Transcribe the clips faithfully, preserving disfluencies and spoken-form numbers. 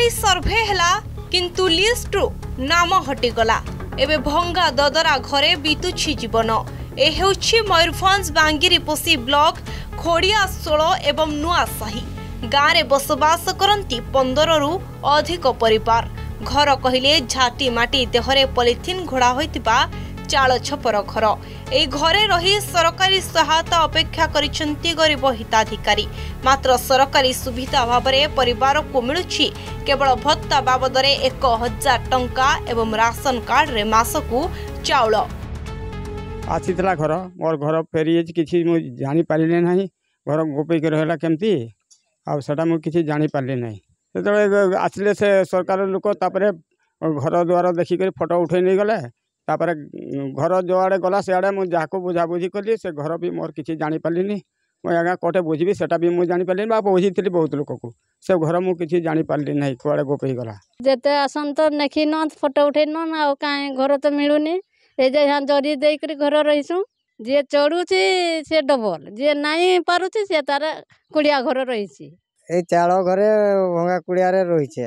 सरकारी सर्वे हैला किंतु लिस्ट रु नाम हटिगला। एबे भंगा ददरा घरे बीतुछि जीवन। ए हेउछि मयूरभंज बांगिरीपोषी ब्लॉक खोड़िया षोल एवं नुआसाही गाँव में बसवास करती पंदर रु अधिक परिवार। घर कहले झाटी माटी देहरे पॉलिथिन घोड़ा होइतिबा चाल छपर घर। ए घरे रही सरकारी सहायता अपेक्षा करिसंती गरीब हिताधिकारी। मात्र सरकारी सुविधा अभाव परिवार को मिलुछि केवल भत्ता बाबदरे एक हजार टंका एवं राशन कार्ड रे मासकू चाउल। आसीला घर मोर घर फेरी किसी मु जानी पारिले नाही। घर गोपे रहला केमती आ सेटा मु किसी जानी पारिले नाही। सेतबे आसिले से सरकार लोक तापरे घर द्वार देखिक फोटो उठे नहीं गले। तापर घर जो आड़े गला से आड़े मुझे जहाँ बुझा बुझी कली से घर भी मोर किसी जानी पारिनी। मुझे आगे कटे बुझी सेटा भी मुझे जानी पारिनी। बुझी थी बहुत लोक को से घर मुझे किसी जानी पारिली नहीं कुआड़े गोपे गला। जेते आसन तो देखी न फोटो उठे न आ काई घर तो मिलुनी। ए जे हां जरी देई करी घर रहिसु जे चढ़ुची से डबल जे नहीं पारुची से तार कुड़िया घर रहिसी। ए चाल घरे भंगा कुड़िया रे रहिছে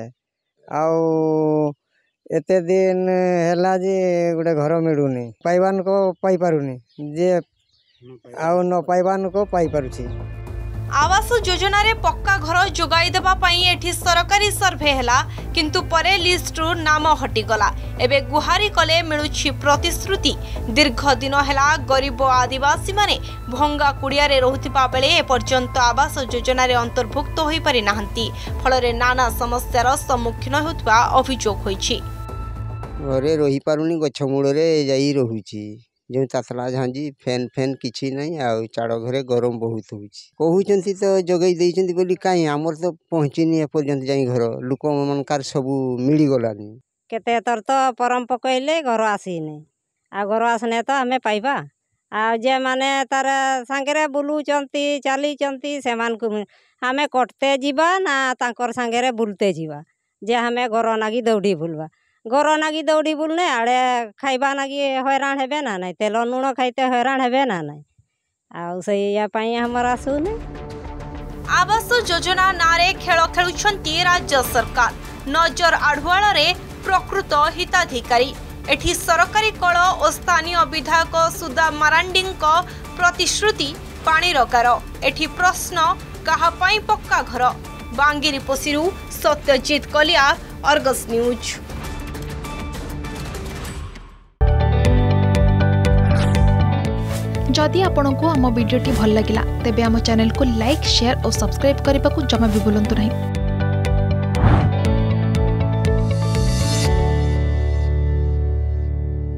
आउ एते दिन हैला जे गोटे घर मिलुनी पाइबान को पाई पारुनी जे आउ न पाइबान को पाई पारुची। आवास योजना रे पक्का घर जोगाई देबा पई एठी सरकारी सर्वे हैला किंतु परे लिस्ट रु नाम हटिगला। एबे गुहारी कले मिलुछि प्रतिश्रुति। दीर्घ दिन हैला गरीब आदिवासी माने भंगा कुड़िया रे रहुतिबा बेले ए पर्यंत आवास योजना रे अंतर्भुक्त होई पारि नाहंती। फलरे नाना समस्यार सम्मुखीन होतबा अभियोग होइछि। घरे रही पारुनी गछ मूल रे जाई रहुछि जो तातला झांजी फैन फैन किछि नहीं आ चाड़ घरे गरम बहुत होछि। कहउचंती तो जगई देइचंती बोली काई हमर तो पहुंचिनी ए पर्यंत जाई घर लोक मनकार सब मिली गलानी। केते तर तो परम पकइले घर आसीने आ घर आसने तो हमें पाइबा आ जे माने तार संगरे बुलुचंती चालीचंती सेमान को हमें कटते जीवा ना तांकर संगरे बुलते जीवा जे हमें घर नागी दौड़ी बुलवा। घर नागी दौड़ी बुलने आड़े खाइबा नागी हैरान हेबे ना नहीं तेल लुण खाइते हैरान हेबे ना नहीं आउ सैया पाई हमर आसुने। आवास योजना नारे खेल खेलुछंती राज्य सरकार। नजर आढ़ुआल रे प्रकृत हिताधिकारी। एठी सरकारी कल और स्थानीय विधायक सुदा मारांडी प्रतिश्रुति पानी रगार। एठी प्रश्न कहा पाई पक्का घर। बांगिरीपोषी सत्यजित कलिया, अर्गस न्यूज। जदि आपंक आम भिडी भल लगा तेब आम चैनल को लाइक शेयर और सब्सक्राइब करने को जमा भी भूलु नहीं।